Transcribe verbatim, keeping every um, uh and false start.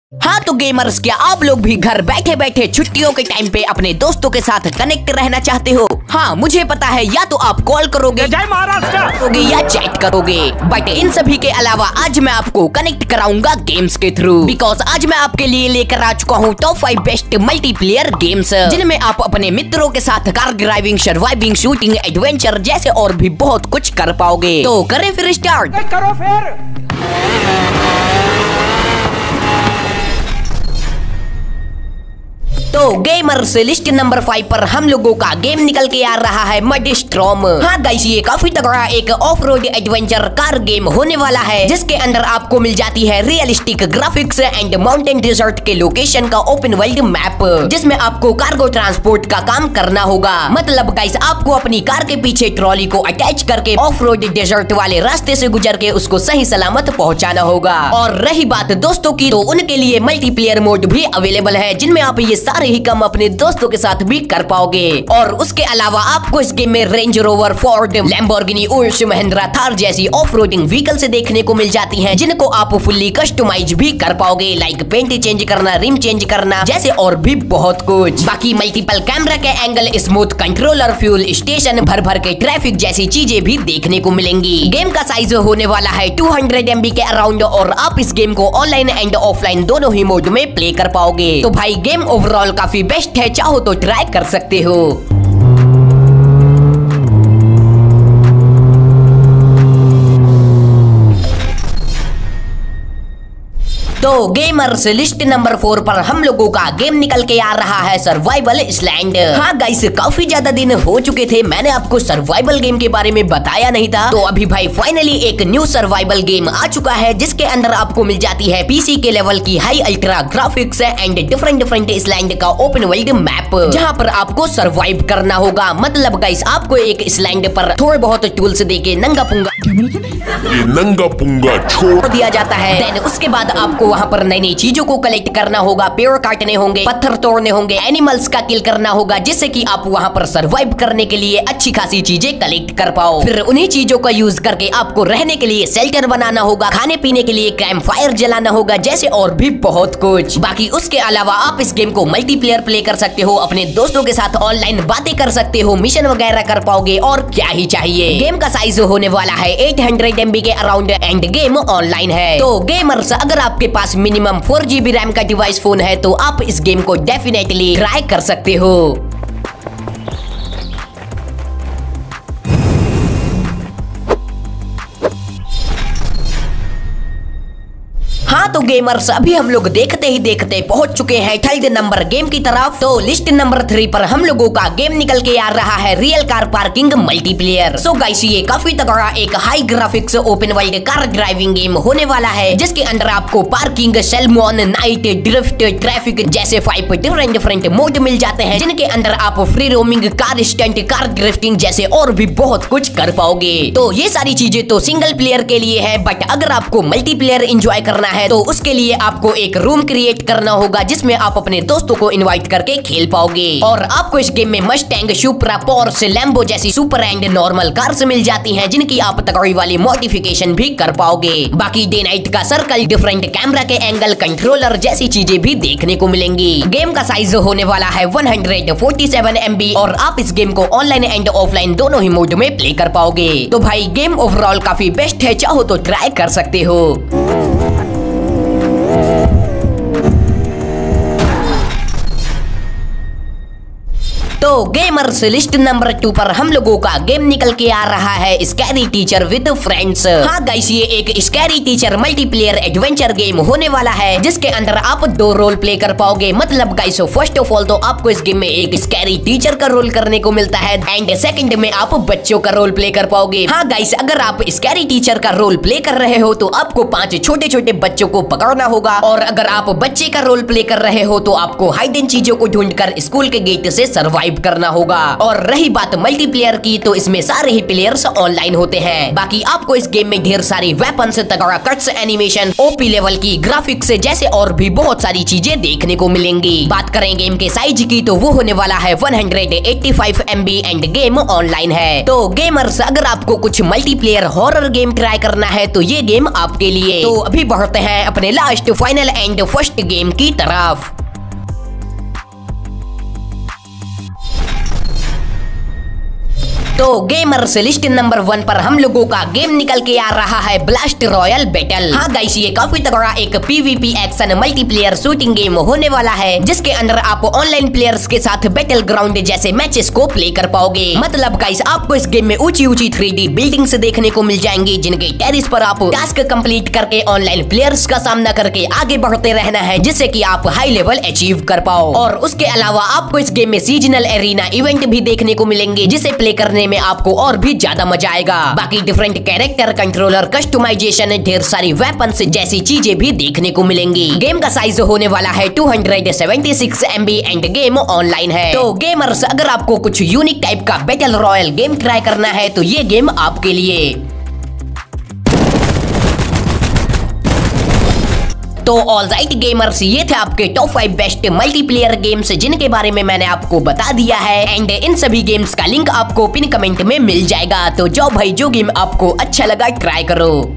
हाँ तो गेमर्स, क्या आप लोग भी घर बैठे बैठे छुट्टियों के टाइम पे अपने दोस्तों के साथ कनेक्ट रहना चाहते हो? हाँ मुझे पता है, या तो आप कॉल करोगे जय महाराष्ट्र करोगे या चैट करोगे, बट इन सभी के अलावा आज मैं आपको कनेक्ट कराऊंगा गेम्स के थ्रू। बिकॉज आज मैं आपके लिए लेकर आ चुका हूँ top five best multiplayer games, जिनमें आप अपने मित्रों के साथ car driving, surviving, shooting, adventure जैसे और भी बहुत कुछ कर पाओगे। तो करें फिर स्टार्ट। करो फिर। तो गेमर्स, लिस्ट नंबर फाइव पर हम लोगों का गेम निकल के आ रहा है मडस्टॉर्म। हाँ गाइस, ये काफी तगड़ा एक off road adventure car game होने वाला है, जिसके अंदर आपको मिल जाती है realistic graphics and mountain desert के लोकेशन का ओपन वर्ल्ड मैप, जिसमें आपको कार्गो ट्रांसपोर्ट का काम करना होगा। मतलब गाइस, आपको अपनी कार के पीछे ट्रॉली को अटैच करके ऑफ रोड डेजर्ट वाले रास्ते से गुजर के उसको सही सलामत पहुँचाना होगा। और रही बात दोस्तों की, तो उनके लिए मल्टीप्लेयर मोड भी अवेलेबल है, जिनमें आप ये सारे ही काम अपने दोस्तों के साथ भी कर पाओगे। और उसके अलावा आपको इस गेम में Range Rover, Ford, Lamborghini, Urus, Mahindra, Thar जैसी ऑफ रोडिंग व्हीकल से देखने को मिल जाती हैं, जिनको आप फुल्ली कस्टमाइज भी कर पाओगे, लाइक पेंट चेंज करना, रिम चेंज करना जैसे और भी बहुत कुछ। बाकी मल्टीपल कैमरा के angle, smooth controller, fuel station, भर भर के ट्रैफिक जैसी चीजें भी देखने को मिलेंगी। गेम का साइज होने वाला है टू हंड्रेड एम बी के अराउंड, और आप इस गेम को ऑनलाइन एंड ऑफलाइन दोनों ही मोड में प्ले कर पाओगे। तो भाई गेम ओवरऑल काफी बेस्ट है, चाहो तो ट्राई कर सकते हो। तो गेमर्स, लिस्ट नंबर फोर पर हम लोगों का गेम निकल के आ रहा है सर्वाइवल आइलैंड। हाँ गाइस, काफी ज्यादा दिन हो चुके थे मैंने आपको सर्वाइवल गेम के बारे में बताया नहीं था, तो अभी भाई फाइनली एक न्यू सर्वाइवल गेम आ चुका है, जिसके अंदर आपको मिल जाती है पीसी के लेवल की high ultra graphics and different different island का ओपन वर्ल्ड मैप, जहाँ पर आपको सर्वाइव करना होगा। मतलब गाइस, आपको एक आइलैंड पर थोड़े बहुत टूल्स देके नंगा पुंगा ये नंगा पुंगा छोड़ दिया जाता है। देन उसके बाद आपको वहाँ पर नई नई चीजों को कलेक्ट करना होगा, पेड़ काटने होंगे, पत्थर तोड़ने होंगे, एनिमल्स का किल करना होगा, जिससे कि आप वहाँ पर सरवाइव करने के लिए अच्छी खासी चीजें कलेक्ट कर पाओ। फिर उन्हीं चीजों का यूज करके आपको रहने के लिए शेल्टर बनाना होगा, खाने पीने के लिए कैंप फायर जलाना होगा, जैसे और भी बहुत कुछ। बाकी उसके अलावा आप इस गेम को मल्टीप्लेयर प्ले कर सकते हो, अपने दोस्तों के साथ ऑनलाइन बातें कर सकते हो, मिशन वगैरह कर पाओगे, और क्या ही चाहिए। गेम का साइज होने वाला है एट हंड्रेड एम बी के अराउंड एंड गेम ऑनलाइन है। तो गेमर्स, अगर आपके पास minimum four G B RAM का डिवाइस फोन है, तो आप इस गेम को डेफिनेटली ट्राई कर सकते हो। हाँ तो गेमर्स, अभी हम लोग देखते ही देखते पहुंच चुके हैं थर्ड नंबर गेम की तरफ। तो लिस्ट नंबर थ्री पर हम लोगों का गेम निकल के आ रहा है real car parking multiplayer. So guys, ये काफी तगड़ा एक high graphics open world car driving game होने वाला है, जिसके अंदर आपको पार्किंग, सेलमोन, नाइट, ड्रिफ्ट, ट्रैफिक जैसे फाइव डिफरेंट डिफरेंट मोड मिल जाते हैं, जिनके अंदर आप free roaming, car stunt, car drifting जैसे और भी बहुत कुछ कर पाओगे। तो ये सारी चीजें तो सिंगल प्लेयर के लिए है, बट अगर आपको मल्टीप्लेयर एंजॉय करना है तो उसके लिए आपको एक रूम क्रिएट करना होगा, जिसमें आप अपने दोस्तों को इनवाइट करके खेल पाओगे। और आपको इस गेम में मस्टैंग, सुपरा, पोर्श, लैम्बो जैसी सुपर एंड नॉर्मल कार्स मिल जाती हैं, जिनकी आप तगड़ी वाली मॉडिफिकेशन भी कर पाओगे। बाकी डे नाइट का सर्कल, डिफरेंट कैमरा के एंगल, कंट्रोलर जैसी चीजें भी देखने को मिलेंगी। गेम का साइज होने वाला है one hundred forty seven M B, और आप इस गेम को ऑनलाइन एंड ऑफलाइन दोनों ही मोड में प्ले कर पाओगे। तो भाई गेम ओवरऑल काफी बेस्ट है, चाहो तो ट्राई कर सकते हो। तो गेमर्स, लिस्ट नंबर टू पर हम लोगों का गेम निकल के आ रहा है स्कैरी टीचर विद फ्रेंड्स। हाँ गाइस, ये एक scary teacher multiplayer adventure game होने वाला है, जिसके अंदर आप दो रोल प्ले कर पाओगे। मतलब गाइस, फर्स्ट ऑफ ऑल तो आपको इस गेम में एक स्कैरी टीचर का रोल करने को मिलता है, एंड सेकंड में आप बच्चों का रोल प्ले कर पाओगे। हाँ गाइस, अगर आप स्कैरी टीचर का रोल प्ले कर रहे हो तो आपको पांच छोटे छोटे बच्चों को पकड़ना होगा, और अगर आप बच्चे का रोल प्ले कर रहे हो तो आपको हाइडन चीजों को ढूंढकर स्कूल के गेट से सर्वाइव करना होगा। होगा। और रही बात मल्टीप्लेयर की, तो इसमें सारे ही प्लेयर्स ऑनलाइन होते हैं। बाकी आपको इस गेम में ढेर सारी वेपन्स, तगड़ा कट्स, एनिमेशन, ओपी लेवल की ग्राफिक्स जैसे और भी बहुत सारी चीजें देखने को मिलेंगी। बात करें गेम के साइज की, तो वो होने वाला है one hundred eighty five M B and game online है। तो गेमर्स, अगर आपको कुछ मल्टीप्लेयर हॉरर गेम ट्राई करना है तो ये गेम आपके लिए। तो अभी बढ़ते हैं अपने last, final and first game की तरफ। तो गेमर्स, लिस्ट नंबर वन पर हम लोगों का गेम निकल के आ रहा है ब्लास्ट रॉयल बैटल। हाँ गाइस, ये काफी तगड़ा एक PVP action multiplayer shooting game होने वाला है, जिसके अंदर आप ऑनलाइन प्लेयर्स के साथ बैटल ग्राउंड जैसे मैचेस को प्ले कर पाओगे। मतलब गाइस, आपको इस गेम में ऊंची ऊंची थ्री डी बिल्डिंग्स देखने को मिल जाएंगी, जिनके टेरिस पर आप टास्क कंप्लीट करके ऑनलाइन प्लेयर्स का सामना करके आगे बढ़ते रहना है, जिससे कि आप हाई लेवल अचीव कर पाओ। और उसके अलावा आपको इस गेम में सीजनल एरिना इवेंट भी देखने को मिलेंगे, जिसे प्ले करने में आपको और भी ज्यादा मजा आएगा। बाकी डिफरेंट कैरेक्टर, कंट्रोलर, कस्टमाइजेशन, ढेर सारी वेपन्स जैसी चीजें भी देखने को मिलेंगी। गेम का साइज होने वाला है two hundred seventy six M B and game online है। तो गेमर्स, अगर आपको कुछ यूनिक टाइप का बैटल रॉयल गेम ट्राई करना है तो ये गेम आपके लिए। तो ऑलराइट गेमर्स, ये थे आपके top five best multiplayer games, जिनके बारे में मैंने आपको बता दिया है। एंड इन सभी गेम्स का लिंक आपको पिन कमेंट में मिल जाएगा। तो जाओ भाई, जो गेम आपको अच्छा लगा ट्राई करो।